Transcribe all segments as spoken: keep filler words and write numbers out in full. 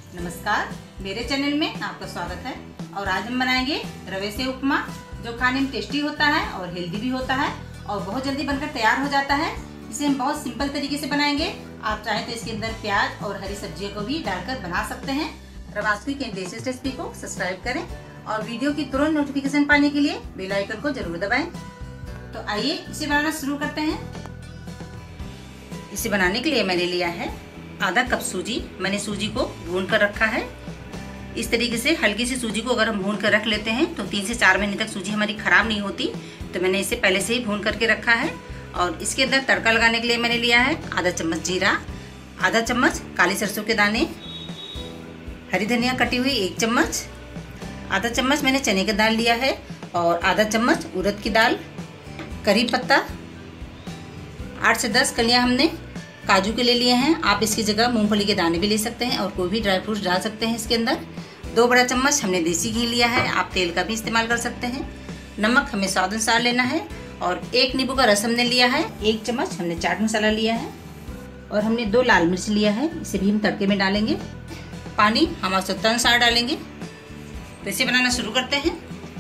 नमस्कार, मेरे चैनल में आपका स्वागत है। और आज हम बनाएंगे रवे से उपमा, जो खाने में टेस्टी होता है और हेल्दी भी होता है और बहुत जल्दी बनकर तैयार हो जाता है। इसे हम बहुत सिंपल तरीके से बनाएंगे। आप चाहें तो इसके अंदर प्याज और हरी सब्जियों को भी डालकर बना सकते हैं। रवासवी के लेटेस्ट रेसिपी को सब्सक्राइब करें और वीडियो की तुरंत नोटिफिकेशन पाने के लिए बेल आइकन को जरूर दबाएं। तो आइए इसे बनाना शुरू करते हैं। इसे बनाने के लिए मैंने लिया है आधा कप सूजी। मैंने सूजी को भून कर रखा है। इस तरीके से हल्की सी सूजी को अगर हम भून कर रख लेते हैं तो तीन से चार महीने तक सूजी हमारी खराब नहीं होती। तो मैंने इसे पहले से ही भून करके रखा है। और इसके अंदर तड़का लगाने के लिए मैंने लिया है आधा चम्मच जीरा, आधा चम्मच काली सरसों के दाने, हरी धनिया कटी हुई एक चम्मच, आधा चम्मच मैंने चने की दाल लिया है और आधा चम्मच उड़द की दाल, करी पत्ता, आठ से दस कलियां हमने काजू के ले लिए हैं। आप इसकी जगह मूंगफली के दाने भी ले सकते हैं और कोई भी ड्राई फ्रूट्स डाल सकते हैं इसके अंदर। दो बड़ा चम्मच हमने देसी घी लिया है, आप तेल का भी इस्तेमाल कर सकते हैं। नमक हमें स्वाद अनुसार लेना है और एक नींबू का रस हमने लिया है। एक चम्मच हमने चाट मसाला लिया है और हमने दो लाल मिर्च लिया है, इसे भी हम तड़के में डालेंगे। पानी हम आवश्यकता अनुसार डालेंगे। तो इसे बनाना शुरू करते हैं।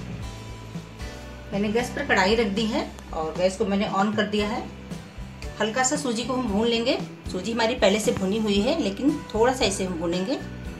मैंने गैस पर कढ़ाई रख दी है और गैस को मैंने ऑन कर दिया है। हल्का सा सूजी को हम भून लेंगे। सूजी हमारी पहले से भुनी हुई है, लेकिन थोड़ा सा इसे हम भूनेंगे।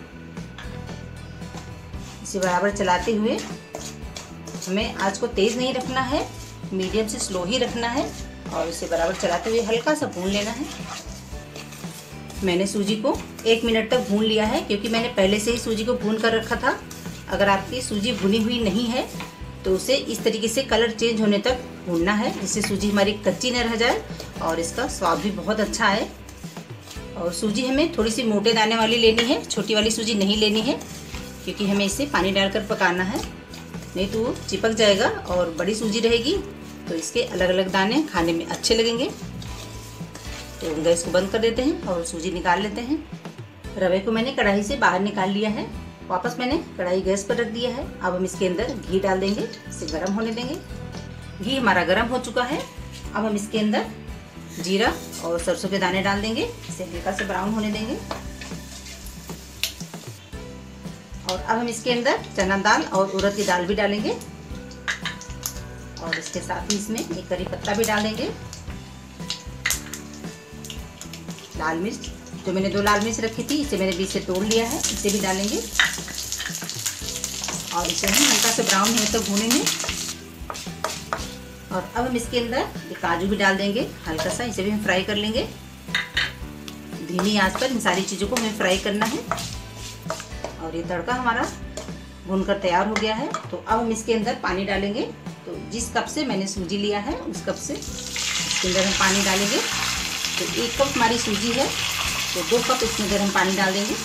इसे बराबर चलाते हुए हमें आंच को तेज नहीं रखना है, मीडियम से स्लो ही रखना है और इसे बराबर चलाते हुए हल्का सा भून लेना है। मैंने सूजी को एक मिनट तक भून लिया है, क्योंकि मैंने पहले से ही सूजी को भून कर रखा था। अगर आपकी सूजी भुनी हुई नहीं है तो उसे इस तरीके से कलर चेंज होने तक भूनना है, जिससे सूजी हमारी कच्ची न रह जाए और इसका स्वाद भी बहुत अच्छा है। और सूजी हमें थोड़ी सी मोटे दाने वाली लेनी है, छोटी वाली सूजी नहीं लेनी है, क्योंकि हमें इसे पानी डालकर पकाना है, नहीं तो वो चिपक जाएगा। और बड़ी सूजी रहेगी तो इसके अलग अलग दाने खाने में अच्छे लगेंगे। तो गैस को बंद कर देते हैं और सूजी निकाल लेते हैं। रवे को मैंने कढ़ाई से बाहर निकाल लिया है। वापस मैंने कढ़ाई गैस पर रख दिया है। अब हम इसके अंदर घी डाल देंगे, इसे गर्म होने देंगे। घी हमारा गर्म हो चुका है। अब हम इसके अंदर जीरा और सरसों के दाने डाल देंगे, इसे हल्का से ब्राउन होने देंगे। और अब हम इसके अंदर चना दाल और उड़द की दाल भी डालेंगे और इसके साथ ही इसमें एक करी पत्ता भी डाल देंगे। लाल मिर्च, जो मैंने दो लाल मिर्च रखी थी, इसे मैंने बीच से तोड़ लिया है, इसे भी डालेंगे और इसे हम हल्का से ब्राउन होने तक भूनेंगे। और अब हम इसके अंदर ये काजू भी डाल देंगे हल्का सा, इसे भी हम फ्राई कर लेंगे। धीमी आंच पर इन सारी चीज़ों को हमें फ्राई करना है। और ये तड़का हमारा भूनकर तैयार हो गया है। तो अब हम इसके अंदर पानी डालेंगे। तो जिस कप से मैंने सूजी लिया है उस कप से इसके अंदर हम पानी डालेंगे। तो एक कप हमारी सूजी है तो दो कप इसमें अंदर हम पानी डाल देंगे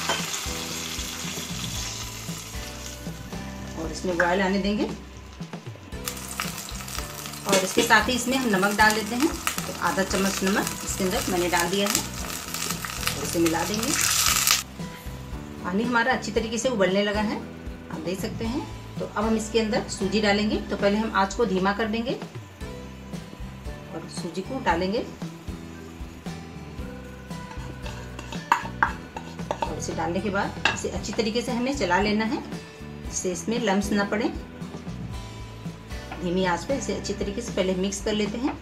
और इसमें बॉयल आने देंगे। और इसके साथ ही इसमें हम नमक डाल देते हैं। तो आधा चम्मच नमक इसके अंदर मैंने डाल दिया है और इसे मिला देंगे। पानी हमारा अच्छी तरीके से उबलने लगा है, आप देख सकते हैं। तो अब हम इसके अंदर सूजी डालेंगे। तो पहले हम आंच को धीमा कर देंगे और सूजी को डालेंगे और इसे डालने के बाद इसे अच्छी तरीके से हमें चला लेना है, जिससे इसमें लम्स ना पड़े। धीमी आंच पे इसे अच्छी तरीके से पहले मिक्स कर लेते हैं।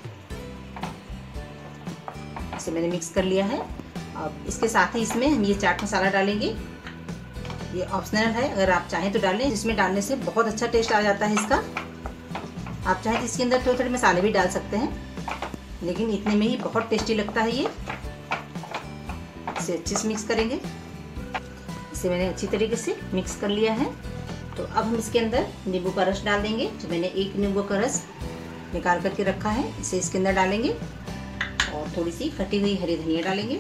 इसे मैंने मिक्स कर लिया है। अब इसके साथ ही इसमें हम ये चाट मसाला डालेंगे। ये ऑप्शनल है, अगर आप चाहें तो डालें। इसमें डालने से बहुत अच्छा टेस्ट आ जाता है इसका। आप चाहें तो इसके अंदर थोड़े थोड़े मसाले भी डाल सकते हैं, लेकिन इतने में ही बहुत टेस्टी लगता है ये। इसे अच्छे से मिक्स करेंगे। इसे मैंने अच्छी तरीके से मिक्स कर लिया है। तो अब हम इसके अंदर नींबू का रस डाल देंगे। तो मैंने एक नींबू का रस निकाल करके रखा है, इसे इसके अंदर डालेंगे और थोड़ी सी कटी हुई हरी धनिया डालेंगे।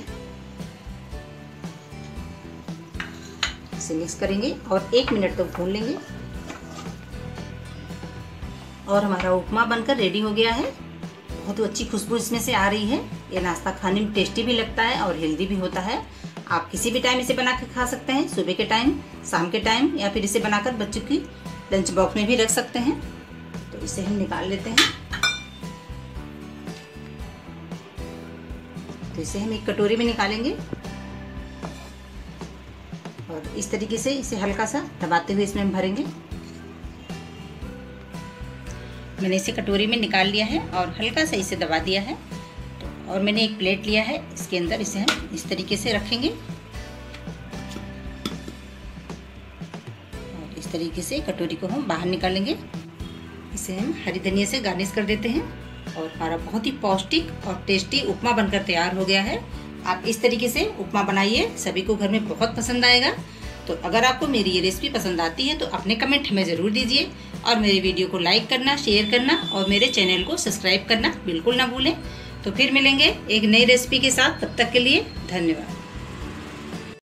इसे मिक्स करेंगे और एक मिनट तक भून लेंगे। और हमारा उपमा बनकर रेडी हो गया है। बहुत ही अच्छी खुशबू इसमें से आ रही है। ये नाश्ता खाने में टेस्टी भी लगता है और हेल्दी भी होता है। आप किसी भी टाइम इसे बना के खा सकते हैं, सुबह के टाइम, शाम के टाइम, या फिर इसे बनाकर बच्चों की लंच बॉक्स में भी रख सकते हैं। तो इसे हम निकाल लेते हैं। तो इसे हम एक कटोरी में निकालेंगे। और इस तरीके से इसे हल्का सा दबाते हुए इसमें हम भरेंगे। मैंने इसे कटोरी में निकाल लिया है और हल्का सा इसे दबा दिया है। तो और मैंने एक प्लेट लिया है, इसके अंदर इसे हम इस तरीके से रखेंगे और इस तरीके से कटोरी को हम बाहर निकालेंगे। इसे हम हरी धनिया से गार्निश कर देते हैं और हमारा बहुत ही पौष्टिक और टेस्टी उपमा बनकर तैयार हो गया है। आप इस तरीके से उपमा बनाइए, सभी को घर में बहुत पसंद आएगा। तो अगर आपको मेरी ये रेसिपी पसंद आती है तो अपने कमेंट हमें ज़रूर दीजिए और मेरे वीडियो को लाइक करना, शेयर करना और मेरे चैनल को सब्सक्राइब करना बिल्कुल ना भूलें। तो फिर मिलेंगे एक नई रेसिपी के साथ, तब तक के लिए धन्यवाद।